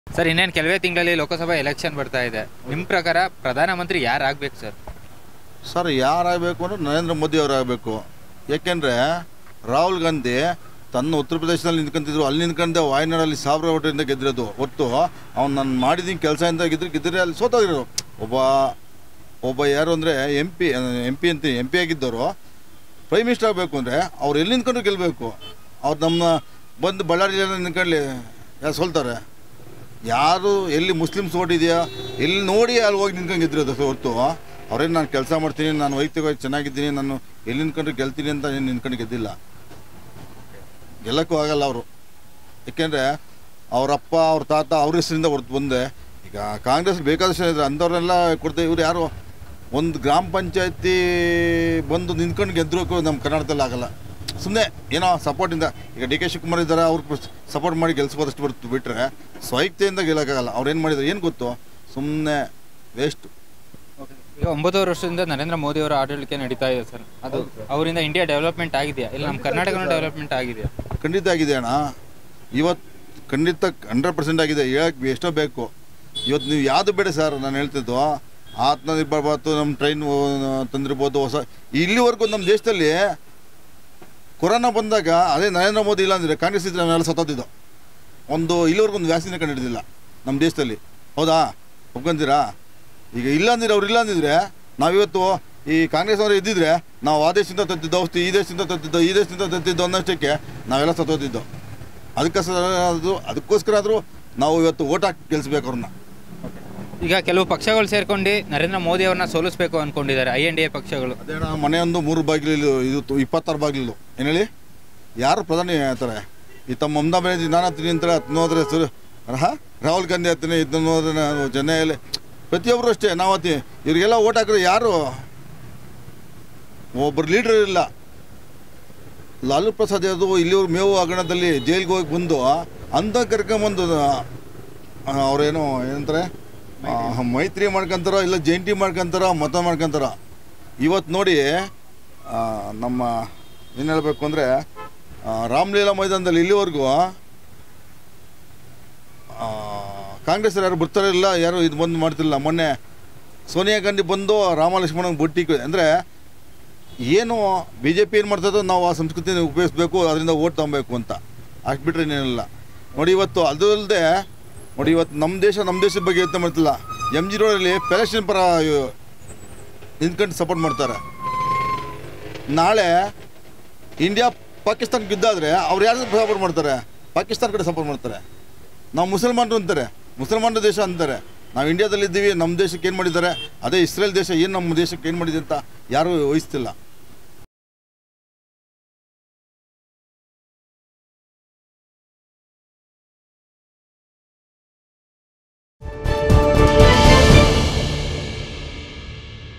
Sir ಇನ್ನೇನು ಕೆಲವೇ ತಿಂಗಳಲ್ಲಿ ಲೋಕಸಭಾ ಎಲೆಕ್ಷನ್ ಬರ್ತಾ ಇದೆ. ನಿಮ್ಮ ಪ್ರಕಾರ ಪ್ರಧಾನಮಂತ್ರಿ ಯಾರಾಗಬೇಕು ಸರ್? ಸರ್ ಯಾರಾಗಬೇಕು ಅಂದ್ರೆ ನರೇಂದ್ರ ಮೋದಿ ಅವರಾಗಬೇಕು. ಏಕೆಂದರೆ ರಾಹುಲ್ ಗಾಂಧಿ ತನ್ನ ಉತ್ತರ ಪ್ರದೇಶದಲ್ಲಿ ನಿಂತ್ಕೊಂತಿದ್ರು, ಅಲ್ಲಿ ನಿಂತ್ಕೊಂಡೆ ವಾಯನಾಡಲ್ಲಿ 1000 ಓಟಿಂದ ಗೆದ್ದಿರೋದು ಹೊತ್ತು ಅವ್ನು ನಾನು ಮಾಡಿದ್ದೀನಿ ಕೆಲಸದಿಂದ ಗೆದ್ದರೆ ಅಲ್ಲಿ ಸೋತೋಗಿರೋರು. ಒಬ್ಬ ಯಾರು ಅಂದರೆ ಎಂ ಪಿ ಆಗಿದ್ದವರು ಪ್ರೈಮ್ ಮಿನಿಸ್ಟರ್ ಆಗಬೇಕು ಅಂದರೆ ಅವ್ರು ಎಲ್ಲಿ ನಿಂತ್ಕೊಂಡು ಗೆಲ್ಲಬೇಕು. ಅವ್ರು ನಮ್ಮ ಬಂದು ಬಳ್ಳಾರಿ ನಿಂತ್ಕೊಳ್ಳಿ ಯಾರು ಸೋಲ್ತಾರೆ? ಯಾರು ಎಲ್ಲಿ ಮುಸ್ಲಿಮ್ಸ್ ಓಟ್ ಇದೆಯಾ ಎಲ್ಲಿ ನೋಡಿ ಅಲ್ಲಿ ಹೋಗಿ ನಿಂತ್ಕೊಂಡು ಗೆದ್ದಿರೋದು ಹೊರತು ಅವ್ರೇನು ನಾನು ಕೆಲಸ ಮಾಡ್ತೀನಿ, ನಾನು ವೈಯಕ್ತಿಕವಾಗಿ ಚೆನ್ನಾಗಿದ್ದೀನಿ, ನಾನು ಎಲ್ಲಿ ನಿಂತ್ಕೊಂಡು ಗೆಲ್ತೀನಿ ಅಂತ ಏನು ನಿಂತ್ಕೊಂಡು ಗೆದ್ದಿಲ್ಲ. ಗೆಲ್ಲಕ್ಕೂ ಆಗಲ್ಲ ಅವರು. ಏಕೆಂದರೆ ಅವರಪ್ಪ ಅವ್ರ ತಾತ ಅವ್ರ ಹೆಸರಿಂದ ಹೊರತು ಬಂದೆ. ಈಗ ಕಾಂಗ್ರೆಸ್ ಬೇಕಾದಷ್ಟು ಇದ್ದಾರೆ, ಅಂಥವ್ರನ್ನೆಲ್ಲ ಕೊಡ್ತೇವೆ. ಇವ್ರು ಯಾರು ಒಂದು ಗ್ರಾಮ ಪಂಚಾಯತಿ ಬಂದು ನಿಂತ್ಕೊಂಡು ಗೆದ್ದರೂ ನಮ್ಮ ಕರ್ನಾಟಕದಲ್ಲಿ ಆಗಲ್ಲ. ಸುಮ್ಮನೆ ಏನೋ ಸಪೋರ್ಟಿಂದ ಈಗ ಡಿ ಕೆ ಶಿವಕುಮಾರ್ ಇದ್ದಾರೆ, ಅವ್ರಿಗೆ ಸಪೋರ್ಟ್ ಮಾಡಿ ಗೆಲ್ಸ್ಬೋದಷ್ಟು ಬರ್ತು ಬಿಟ್ಟರೆ ಸ್ವೈಕ್ತೆಯಿಂದ ಗೆಲ್ಲಕ್ಕಾಗಲ್ಲ. ಅವ್ರು ಏನು ಮಾಡಿದ್ರು ಏನು ಗೊತ್ತು, ಸುಮ್ಮನೆ ವೇಸ್ಟು. ಈಗ 9 ವರ್ಷದಿಂದ ನರೇಂದ್ರ ಮೋದಿ ಅವರ ಆಡಳಿತ ನಡೀತಾ ಇದೆ ಸರ್. ಅದು ಅವರಿಂದ ಇಂಡಿಯಾ ಡೆವಲಪ್ಮೆಂಟ್ ಆಗಿದೆಯಾ? ಇಲ್ಲ ನಮ್ಮ ಕರ್ನಾಟಕನೂ ಡೆವಲಪ್ಮೆಂಟ್ ಆಗಿದೆಯಾ? ಖಂಡಿತ ಆಗಿದೆ ಅಣ್ಣ. ಇವತ್ತು ಖಂಡಿತ 100% ಆಗಿದೆ. ಹೇಳಕ್ಕೆ ಎಷ್ಟೋ ಬೇಕು. ಇವತ್ತು ನೀವು ಯಾವುದು ಬೇಡ ಸರ್, ನಾನು ಹೇಳ್ತಿದ್ದು ಆತ್ಮನಿರ್ಭರ್ ಭಾರತ್, ನಮ್ಮ ಟ್ರೈನ್ ತಂದಿರ್ಬೋದು ಹೊಸ. ಇಲ್ಲಿವರೆಗೂ ನಮ್ಮ ದೇಶದಲ್ಲಿ ಕೊರೋನಾ ಬಂದಾಗ ಅದೇ ನರೇಂದ್ರ ಮೋದಿ ಇಲ್ಲ ಅಂದರೆ ಕಾಂಗ್ರೆಸ್ ಇದ್ರೆ ನಾವೆಲ್ಲ ಸತ್ತೋದಿದ್ದು. ಇಲ್ಲಿವರೆಗೂ ಒಂದು ವ್ಯಾಕ್ಸಿನ್ ಕಂಡಿಡಿದಿಲ್ಲ ನಮ್ಮ ದೇಶದಲ್ಲಿ. ಹೌದಾ? ಒಪ್ಕೊಂತೀರಾ? ಈಗ ಇಲ್ಲ ಅಂದಿದ್ರೆ ಅವ್ರು ಇಲ್ಲ ಅಂದಿದ್ರೆ ನಾವಿವತ್ತು ಈ ಕಾಂಗ್ರೆಸ್ ಅವರು ಇದ್ದಿದ್ರೆ ನಾವು ಆ ದೇಶದಿಂದ ತತ್ತಿದ್ದು ಔಷಧಿ, ಈ ದೇಶದಿಂದ ತತ್ತಿದ್ದು ಅನ್ನೋಷ್ಟಕ್ಕೆ ನಾವೆಲ್ಲ ಸತ್ತೋದಿದ್ದು. ಅದಕ್ಕೋಸ್ಕರ ಆದರೂ ನಾವು ಇವತ್ತು ಓಟ್ ಹಾಕಿ ಗೆಲ್ಲಿಸ್ಬೇಕು ಅವ್ರನ್ನ. ಈಗ ಕೆಲವು ಪಕ್ಷಗಳು ಸೇರ್ಕೊಂಡು ನರೇಂದ್ರ ಮೋದಿ ಅವ್ರನ್ನ ಸೋಲಿಸಬೇಕು ಅಂದ್ಕೊಂಡಿದ್ದಾರೆ, INDA ಪಕ್ಷಗಳು. ಅದೇನ ಮನೆಯೊಂದು 3 ಬಾಗಿಲು, ಇದು 26 ಬಾಗಿಲು. ಏನು ಹೇಳಿ, ಯಾರು ಪ್ರಧಾನಿ ಹೇಳ್ತಾರೆ? ಈ ತಮ್ಮ ಮಮತಾ ಬ್ಯಾನರ್ಜಿ ನಾನು ಹತ್ತೀನಿ ಅಂತಾರೆ, ಹತ್ತನೋದ್ರೆ ರಾಹುಲ್ ಗಾಂಧಿ ಹತ್ತೀನಿ, ಇದನ್ನೋದ್ರೆ ನಾನು ಜನ ಎಲ್ಲ ಪ್ರತಿಯೊಬ್ಬರು ಅಷ್ಟೇ ನಾವು ಹತ್ತಿ. ಇವ್ರಿಗೆಲ್ಲ ಓಟ್ ಹಾಕಿದ್ರೆ ಯಾರು ಒಬ್ಬರು ಲೀಡ್ರ್ ಇಲ್ಲ. ಲಾಲು ಪ್ರಸಾದ್ ಯಾದವ್ ಇಲ್ಲಿವ್ರು ಮೇವು ಹಗರಣದಲ್ಲಿ ಜೈಲಿಗೆ ಹೋಗಿ ಬಂದು ಅಂತ ಕರ್ಕೊಂಬಂದು ಅವ್ರೇನು ಏನಂತಾರೆ ಮೈತ್ರಿ ಮಾಡ್ಕೊತಾರೋ ಇಲ್ಲ ಜಂಟಿ ಮಾಡ್ಕೊತಾರೋ ಮತ ಮಾಡ್ಕೊತಾರೋ. ಇವತ್ತು ನೋಡಿ ನಮ್ಮ ಏನು ಹೇಳಬೇಕು ಅಂದರೆ ರಾಮಲೀಲಾ ಮೈದಾನದಲ್ಲಿ ಇಲ್ಲಿವರೆಗೂ ಕಾಂಗ್ರೆಸ್ ಯಾರು ಬರ್ತಾರಿಲ್ಲ, ಯಾರು ಇದು ಬಂದು ಮಾಡ್ತಿಲ್ಲ. ಮೊನ್ನೆ ಸೋನಿಯಾ ಗಾಂಧಿ ಬಂದು ರಾಮ ಲಕ್ಷ್ಮಣಂಗೆ ಬೊಟ್ಟಿ ಅಂದರೆ ಏನು BJP ಏನು ಮಾಡ್ತದೋ ನಾವು ಆ ಸಂಸ್ಕೃತಿನ ಉಪಯೋಗಿಸ್ಬೇಕು, ಅದರಿಂದ ಓಟ್ ತೊಗೊಬೇಕು ಅಂತ ಅಷ್ಟು ಬಿಟ್ಟರೆ ಇನ್ನೇನಿಲ್ಲ. ನೋಡಿ ಇವತ್ತು ಅದು ಅಲ್ಲದೆ ನೋಡಿ ಇವತ್ತು ನಮ್ಮ ದೇಶದ ಬಗ್ಗೆ ಯೋಚನೆ ಮಾಡ್ತಿಲ್ಲ. MG ರೋಡಲ್ಲಿ ಪ್ಯಾಲೆಸ್ಟೈನ್ ಪರ ನಿಂತ್ಕೊಂಡು ಸಪೋರ್ಟ್ ಮಾಡ್ತಾರೆ. ನಾಳೆ ಇಂಡಿಯಾ ಪಾಕಿಸ್ತಾನ ಗೆದ್ದಾದರೆ ಅವ್ರು ಯಾರು ಸಪೋರ್ಟ್ ಮಾಡ್ತಾರೆ? ಪಾಕಿಸ್ತಾನ ಕಡೆ ಸಪೋರ್ಟ್ ಮಾಡ್ತಾರೆ. ನಾವು ಮುಸಲ್ಮಾನರು ಅಂತಾರೆ, ಮುಸಲ್ಮಾನರ ದೇಶ ಅಂತಾರೆ. ನಾವು ಇಂಡಿಯಾದಲ್ಲಿದ್ದೀವಿ, ನಮ್ಮ ದೇಶಕ್ಕೆ ಏನು ಮಾಡಿದ್ದಾರೆ, ಅದೇ ಇಸ್ರೇಲ್ ದೇಶ ಏನು ನಮ್ಮ ದೇಶಕ್ಕೆ ಏನು ಮಾಡಿದೆ ಅಂತ ಯಾರೂ ವಹಿಸ್ತಿಲ್ಲ.